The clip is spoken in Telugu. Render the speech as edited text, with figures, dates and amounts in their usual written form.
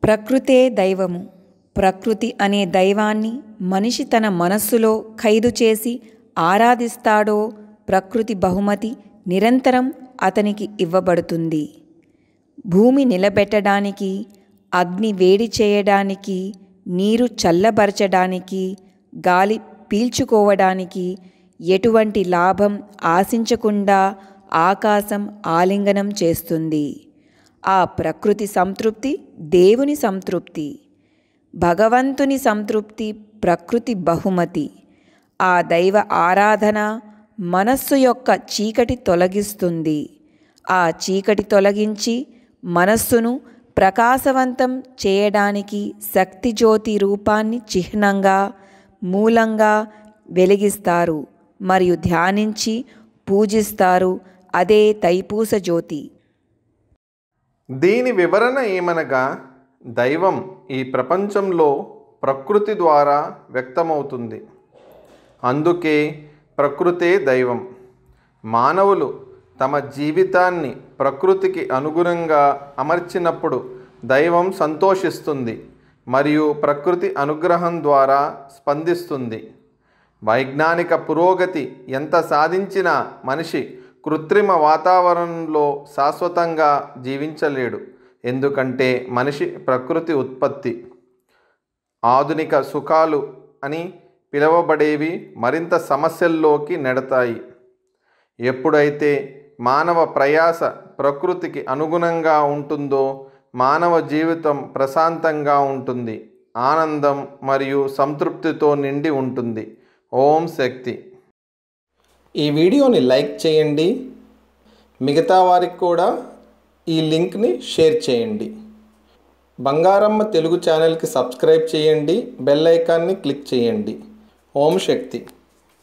ప్రకృతే దైవము. ప్రకృతి అనే దైవాన్ని మనిషి తన మనస్సులో ఖైదు చేసి ఆరాధిస్తాడో ప్రకృతి బహుమతి నిరంతరం అతనికి ఇవ్వబడుతుంది. భూమి నిలబెట్టడానికి, అగ్ని వేడి చేయడానికి, నీరు చల్లబరచడానికి, గాలి పీల్చుకోవడానికి, ఎటువంటి లాభం ఆశించకుండా ఆకాశం ఆలింగనం చేస్తుంది. ఆ ప్రకృతి సంతృప్తి దేవుని సంతృప్తి. భగవంతుని సంతృప్తి ప్రకృతి బహుమతి. ఆ దైవ ఆరాధన మనస్సు యొక్క చీకటి తొలగిస్తుంది. ఆ చీకటి తొలగించి మనస్సును ప్రకాశవంతం చేయడానికి శక్తిజ్యోతి రూపాన్ని చిహ్నంగా, మూలంగా వెలిగిస్తారు మరియు ధ్యానించి పూజిస్తారు. అదే తైపూస జ్యోతి. దీని వివరణ ఏమనగా, దైవం ఈ ప్రపంచంలో ప్రకృతి ద్వారా వ్యక్తమవుతుంది. అందుకే ప్రకృతే దైవం. మానవులు తమ జీవితాన్ని ప్రకృతికి అనుగుణంగా అమర్చినప్పుడు దైవం సంతోషిస్తుంది మరియు ప్రకృతి అనుగ్రహం ద్వారా స్పందిస్తుంది. వైజ్ఞానిక పురోగతి ఎంత సాధించినా మనిషి కృత్రిమ వాతావరణంలో శాశ్వతంగా జీవించలేడు. ఎందుకంటే మనిషి ప్రకృతి ఉత్పత్తి. ఆధునిక సుఖాలు అని పిలువబడేవి మరింత సమస్యల్లోకి నెడతాయి. ఎప్పుడైతే మానవ ప్రయాస ప్రకృతికి అనుగుణంగా ఉంటుందో మానవ జీవితం ప్రశాంతంగా ఉంటుంది, ఆనందం మరియు సంతృప్తితో నిండి ఉంటుంది. ఓం శక్తి. ఈ వీడియోని లైక్ చేయండి. మిగతా వారికి కూడా ఈ లింక్ని షేర్ చేయండి. బంగారమ్మ తెలుగు ఛానల్కి సబ్స్క్రైబ్ చేయండి. బెల్ ఐకాన్ని క్లిక్ చేయండి. ఓం శక్తి.